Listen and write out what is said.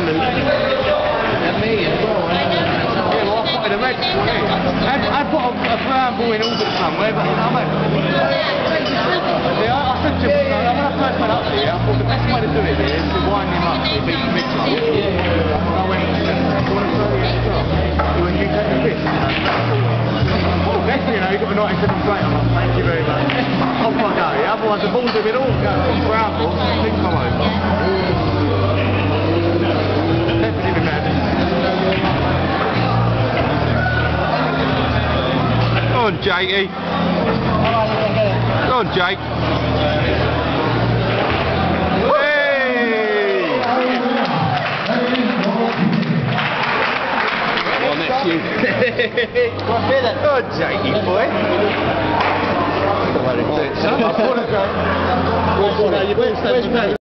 absolute. And me as well. Yeah, well, I put in a red one, I put a brown ball in Albert somewhere, but you know what I mean? Yeah, I said to him, when I first went up here, I thought the best way to do it is to wind him up to beat the mid club. I went, you want to throw it extra? He went, you take the piss. Oh, definitely, you know, you've got a 97 plate on. Thank you very much. Off I go, yeah? Otherwise the ball's a bit all go. Brown ball, big come over. Definitely been bad. Go on, Jakey. Go on, Jake. Hey! Well, next you. Go on, Jakey, boy. I apologise.